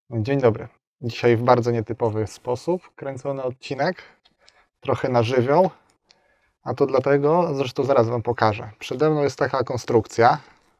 Dzień dobry. Dzisiaj w bardzo nietypowy sposób kręcony odcinek, trochę na żywioł, a to dlatego, zresztą zaraz Wam pokażę. Przede mną jest taka konstrukcja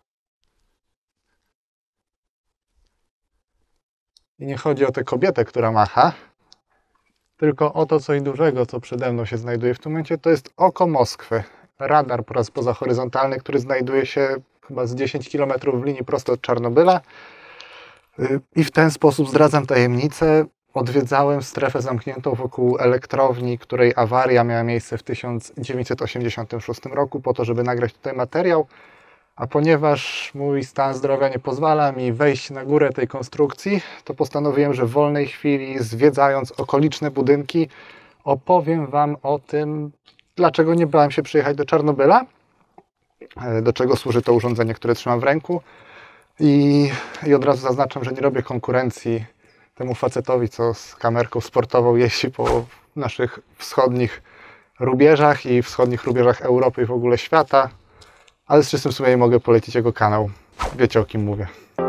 i nie chodzi o tę kobietę, która macha, tylko o to coś dużego, co przede mną się znajduje w tym momencie, to jest oko Moskwy. Radar po raz pozahoryzontalny, który znajduje się chyba z 10 km w linii prosto od Czarnobyla. I w ten sposób zdradzam tajemnicę. Odwiedzałem strefę zamkniętą wokół elektrowni, której awaria miała miejsce w 1986 roku po to, żeby nagrać tutaj materiał. A ponieważ mój stan zdrowia nie pozwala mi wejść na górę tej konstrukcji, to postanowiłem, że w wolnej chwili, zwiedzając okoliczne budynki, opowiem Wam o tym, dlaczego nie bałem się przyjechać do Czarnobyla, do czego służy to urządzenie, które trzymam w ręku. I od razu zaznaczam, że nie robię konkurencji temu facetowi, co z kamerką sportową jeździ po naszych wschodnich rubieżach i wschodnich rubieżach Europy i w ogóle świata, ale z czystym sumieniem mogę polecić jego kanał. Wiecie, o kim mówię.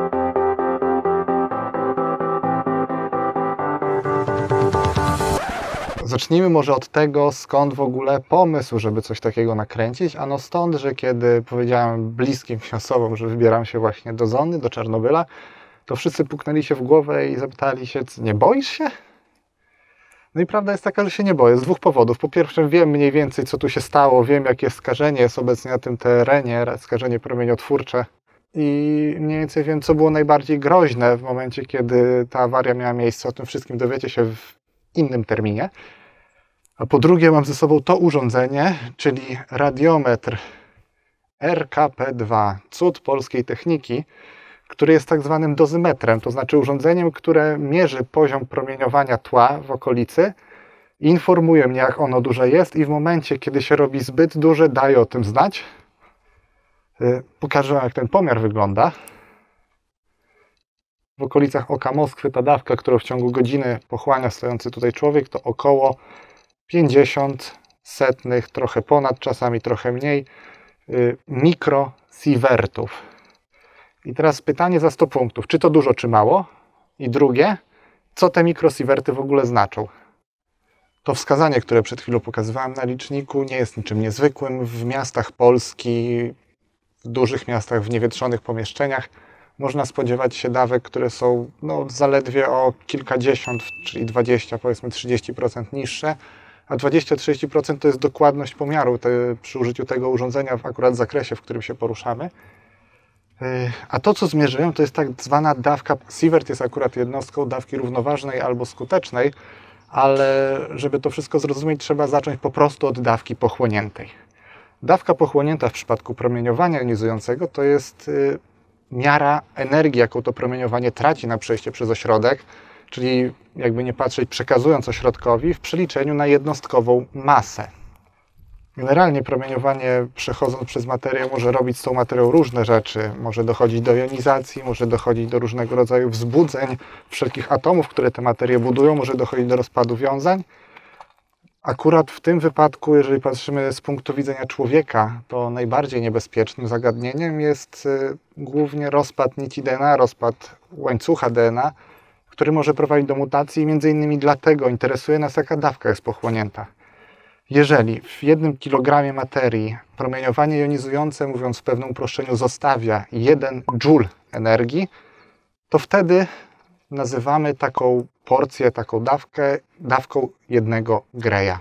Zacznijmy może od tego, skąd w ogóle pomysł, żeby coś takiego nakręcić. Ano stąd, że kiedy powiedziałem bliskim mi osobom, że wybieram się właśnie do Zony, do Czarnobyla, to wszyscy puknęli się w głowę i zapytali się, nie boisz się? No i prawda jest taka, że się nie boję z dwóch powodów. Po pierwsze, wiem mniej więcej, co tu się stało, wiem, jakie skażenie jest obecnie na tym terenie, skażenie promieniotwórcze i mniej więcej wiem, co było najbardziej groźne w momencie, kiedy ta awaria miała miejsce. O tym wszystkim dowiecie się w innym terminie. A po drugie, mam ze sobą to urządzenie, czyli radiometr RKP2, cud polskiej techniki, który jest tak zwanym dozymetrem, to znaczy urządzeniem, które mierzy poziom promieniowania tła w okolicy, informuje mnie, jak ono duże jest i w momencie, kiedy się robi zbyt duże, daje o tym znać. Pokażę Wam, jak ten pomiar wygląda. W okolicach oka Moskwy ta dawka, którą w ciągu godziny pochłania stojący tutaj człowiek, to około 50 setnych, trochę ponad, czasami trochę mniej, mikrosievertów. I teraz pytanie za 100 punktów. Czy to dużo, czy mało? I drugie, co te mikrosieverty w ogóle znaczą? To wskazanie, które przed chwilą pokazywałem na liczniku, nie jest niczym niezwykłym. W miastach Polski, w dużych miastach, w niewietrzonych pomieszczeniach można spodziewać się dawek, które są zaledwie o kilkadziesiąt, czyli 20, powiedzmy 30% niższe, a 20-30% to jest dokładność pomiaru przy użyciu tego urządzenia w akurat zakresie, w którym się poruszamy. A to, co zmierzyłem, to jest tak zwana dawka. Sievert jest akurat jednostką dawki równoważnej albo skutecznej, ale żeby to wszystko zrozumieć, trzeba zacząć po prostu od dawki pochłoniętej. Dawka pochłonięta w przypadku promieniowania jonizującego to jest miara energii, jaką to promieniowanie traci na przejście przez ośrodek, czyli jakby nie patrzeć, przekazując ośrodkowi w przeliczeniu na jednostkową masę. Generalnie promieniowanie, przechodząc przez materię, może robić z tą materią różne rzeczy. Może dochodzić do jonizacji, może dochodzić do różnego rodzaju wzbudzeń wszelkich atomów, które te materie budują, może dochodzić do rozpadu wiązań. Akurat w tym wypadku, jeżeli patrzymy z punktu widzenia człowieka, to najbardziej niebezpiecznym zagadnieniem jest głównie rozpad nici DNA, rozpad łańcucha DNA, który może prowadzić do mutacji i między innymi dlatego interesuje nas, jaka dawka jest pochłonięta. Jeżeli w 1 kg materii promieniowanie jonizujące, mówiąc w pewnym uproszczeniu, zostawia 1 joule energii, to wtedy nazywamy taką porcję, taką dawkę, dawką 1 greja.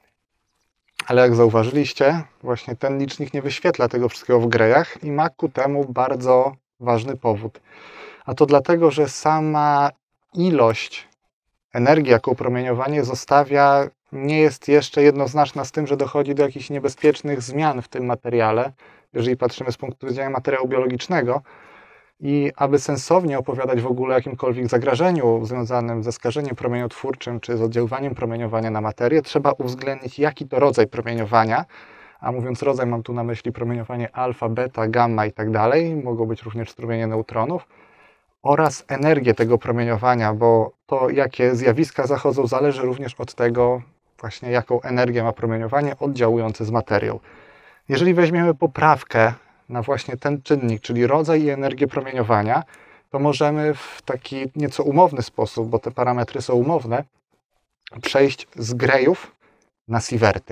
Ale jak zauważyliście, właśnie ten licznik nie wyświetla tego wszystkiego w grejach i ma ku temu bardzo ważny powód. A to dlatego, że sama ilość energii, jaką promieniowanie zostawia, nie jest jeszcze jednoznaczna z tym, że dochodzi do jakichś niebezpiecznych zmian w tym materiale, jeżeli patrzymy z punktu widzenia materiału biologicznego. I aby sensownie opowiadać w ogóle o jakimkolwiek zagrożeniu związanym ze skażeniem promieniotwórczym czy z oddziaływaniem promieniowania na materię, trzeba uwzględnić, jaki to rodzaj promieniowania. A mówiąc rodzaj, mam tu na myśli promieniowanie alfa, beta, gamma i tak dalej. Mogą być również strumienie neutronów. Oraz energię tego promieniowania, bo to, jakie zjawiska zachodzą, zależy również od tego, właśnie jaką energię ma promieniowanie oddziałujące z materią. Jeżeli weźmiemy poprawkę na właśnie ten czynnik, czyli rodzaj i energię promieniowania to możemy w taki nieco umowny sposób, bo te parametry są umowne, przejść z grejów na sieverty.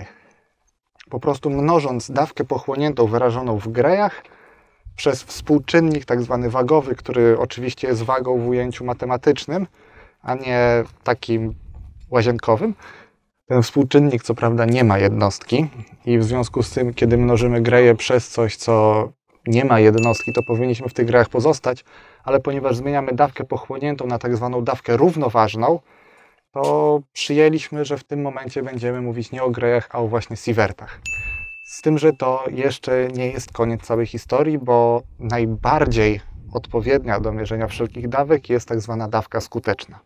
Po prostu mnożąc dawkę pochłoniętą wyrażoną w grejach przez współczynnik tak zwany wagowy, który oczywiście jest wagą w ujęciu matematycznym, a nie takim łazienkowym. Ten współczynnik co prawda nie ma jednostki i w związku z tym, kiedy mnożymy greje przez coś, co nie ma jednostki, to powinniśmy w tych grejach pozostać, ale ponieważ zmieniamy dawkę pochłoniętą na tak zwaną dawkę równoważną, to przyjęliśmy, że w tym momencie będziemy mówić nie o grejach, a o właśnie sievertach. Z tym, że to jeszcze nie jest koniec całej historii, bo najbardziej odpowiednia do mierzenia wszelkich dawek jest tak zwana dawka skuteczna.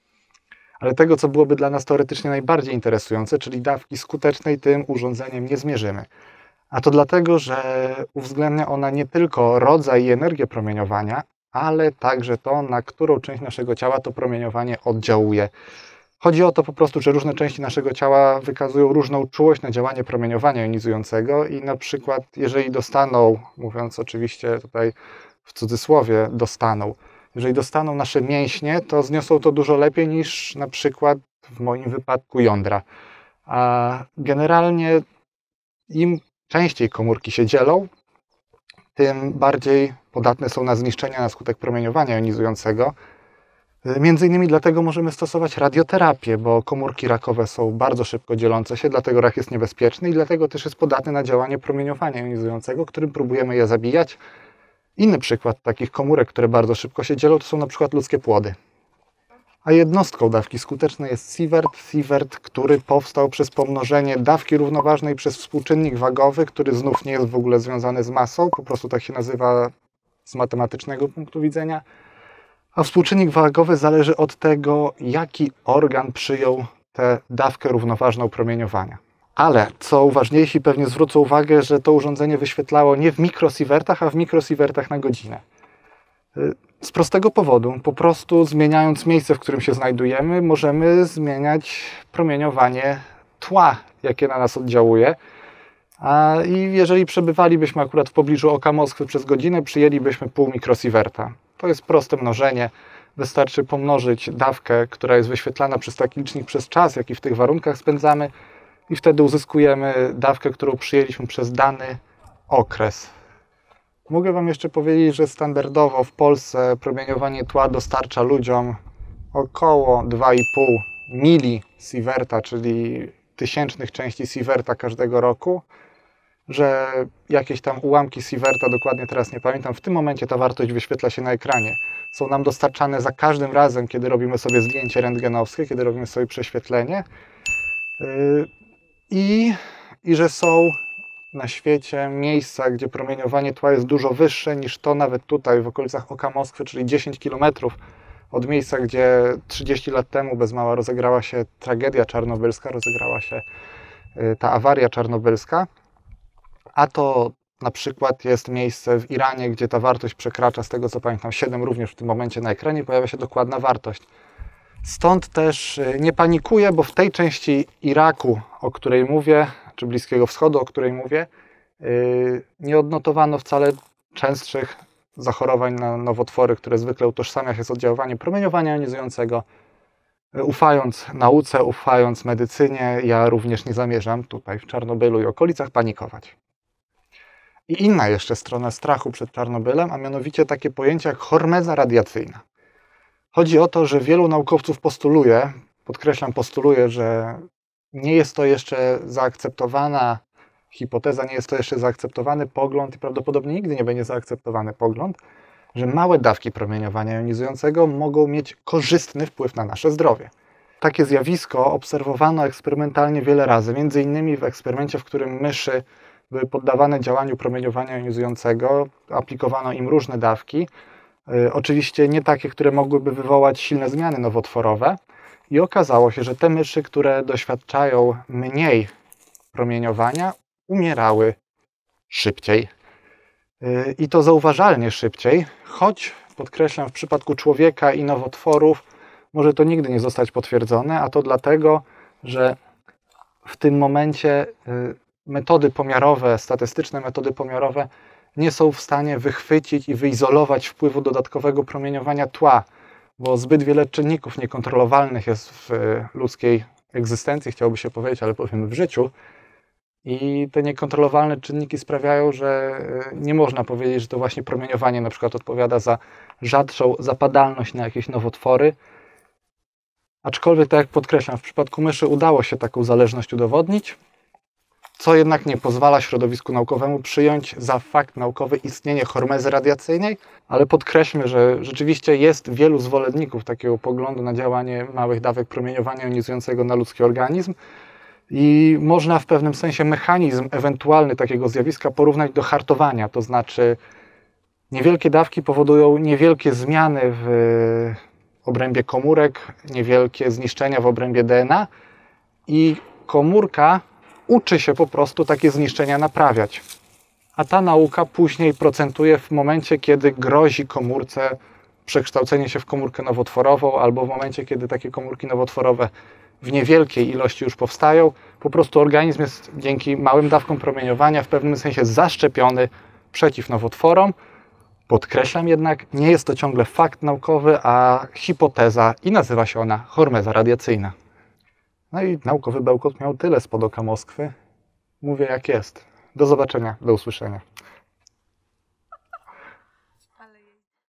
Ale tego, co byłoby dla nas teoretycznie najbardziej interesujące, czyli dawki skutecznej, tym urządzeniem nie zmierzymy. A to dlatego, że uwzględnia ona nie tylko rodzaj i energię promieniowania, ale także to, na którą część naszego ciała to promieniowanie oddziałuje. Chodzi o to po prostu, że różne części naszego ciała wykazują różną czułość na działanie promieniowania jonizującego i na przykład, jeżeli dostaną, mówiąc oczywiście tutaj w cudzysłowie, jeżeli dostaną nasze mięśnie, to zniosą to dużo lepiej niż na przykład w moim wypadku jądra. A generalnie im częściej komórki się dzielą, tym bardziej podatne są na zniszczenia na skutek promieniowania jonizującego. Między innymi dlatego możemy stosować radioterapię, bo komórki rakowe są bardzo szybko dzielące się, dlatego rak jest niebezpieczny i dlatego też jest podatny na działanie promieniowania jonizującego, którym próbujemy je zabijać. Inny przykład takich komórek, które bardzo szybko się dzielą, to są na przykład ludzkie płody. A jednostką dawki skutecznej jest sievert. Sievert, który powstał przez pomnożenie dawki równoważnej przez współczynnik wagowy, który znów nie jest w ogóle związany z masą, po prostu tak się nazywa z matematycznego punktu widzenia. A współczynnik wagowy zależy od tego, jaki organ przyjął tę dawkę równoważną promieniowania. Ale, co ważniejsi pewnie zwrócą uwagę, że to urządzenie wyświetlało nie w mikrosievertach, a w mikrosievertach na godzinę. Z prostego powodu, po prostu zmieniając miejsce, w którym się znajdujemy, możemy zmieniać promieniowanie tła, jakie na nas oddziałuje. I jeżeli przebywalibyśmy akurat w pobliżu oka Moskwy przez godzinę, przyjęlibyśmy pół mikrosieverta. To jest proste mnożenie. Wystarczy pomnożyć dawkę, która jest wyświetlana przez taki licznik przez czas, jaki w tych warunkach spędzamy i wtedy uzyskujemy dawkę, którą przyjęliśmy przez dany okres. Mogę Wam jeszcze powiedzieć, że standardowo w Polsce promieniowanie tła dostarcza ludziom około 2,5 milisieverta, czyli tysięcznych części sieverta każdego roku, że jakieś tam ułamki sieverta, dokładnie teraz nie pamiętam, w tym momencie ta wartość wyświetla się na ekranie. Są nam dostarczane za każdym razem, kiedy robimy sobie zdjęcie rentgenowskie, kiedy robimy sobie prześwietlenie i że są na świecie miejsca, gdzie promieniowanie tła jest dużo wyższe niż to nawet tutaj w okolicach oka Moskwy, czyli 10 km od miejsca, gdzie 30 lat temu bez mała rozegrała się tragedia czarnobylska, rozegrała się ta awaria czarnobylska. A to na przykład jest miejsce w Iranie, gdzie ta wartość przekracza, z tego co pamiętam, 7 również w tym momencie na ekranie, pojawia się dokładna wartość. Stąd też nie panikuję, bo w tej części Iraku, o której mówię, czy Bliskiego Wschodu, o której mówię, nie odnotowano wcale częstszych zachorowań na nowotwory, które zwykle utożsamia się z oddziaływaniem promieniowania jonizującego. Ufając nauce, ufając medycynie, ja również nie zamierzam tutaj w Czarnobylu i okolicach panikować. I inna jeszcze strona strachu przed Czarnobylem, a mianowicie takie pojęcie jak hormeza radiacyjna. Chodzi o to, że wielu naukowców postuluje, podkreślam, postuluje, że nie jest to jeszcze zaakceptowana hipoteza, nie jest to jeszcze zaakceptowany pogląd i prawdopodobnie nigdy nie będzie zaakceptowany pogląd, że małe dawki promieniowania jonizującego mogą mieć korzystny wpływ na nasze zdrowie. Takie zjawisko obserwowano eksperymentalnie wiele razy, między innymi w eksperymencie, w którym myszy były poddawane działaniu promieniowania jonizującego, aplikowano im różne dawki, oczywiście nie takie, które mogłyby wywołać silne zmiany nowotworowe i okazało się, że te myszy, które doświadczają mniej promieniowania, umierały szybciej. I to zauważalnie szybciej, choć podkreślam, w przypadku człowieka i nowotworów może to nigdy nie zostać potwierdzone, a to dlatego, że w tym momencie metody pomiarowe, statystyczne metody pomiarowe nie są w stanie wychwycić i wyizolować wpływu dodatkowego promieniowania tła, bo zbyt wiele czynników niekontrolowalnych jest w ludzkiej egzystencji, chciałoby się powiedzieć, ale powiemy w życiu. I te niekontrolowalne czynniki sprawiają, że nie można powiedzieć, że to właśnie promieniowanie na przykład odpowiada za rzadszą zapadalność na jakieś nowotwory. Aczkolwiek, tak jak podkreślam, w przypadku myszy udało się taką zależność udowodnić, co jednak nie pozwala środowisku naukowemu przyjąć za fakt naukowy istnienie hormezy radiacyjnej, ale podkreślmy, że rzeczywiście jest wielu zwolenników takiego poglądu na działanie małych dawek promieniowania jonizującego na ludzki organizm i można w pewnym sensie mechanizm ewentualny takiego zjawiska porównać do hartowania, to znaczy niewielkie dawki powodują niewielkie zmiany w obrębie komórek, niewielkie zniszczenia w obrębie DNA i komórka uczy się po prostu takie zniszczenia naprawiać. A ta nauka później procentuje w momencie, kiedy grozi komórce przekształcenie się w komórkę nowotworową, albo w momencie, kiedy takie komórki nowotworowe w niewielkiej ilości już powstają. Po prostu organizm jest dzięki małym dawkom promieniowania w pewnym sensie zaszczepiony przeciw nowotworom. Podkreślam jednak, nie jest to ciągle fakt naukowy, a hipoteza i nazywa się ona hormeza radiacyjna. No i naukowy bełkot miał tyle spod oka Moskwy. Mówię jak jest. Do zobaczenia, do usłyszenia.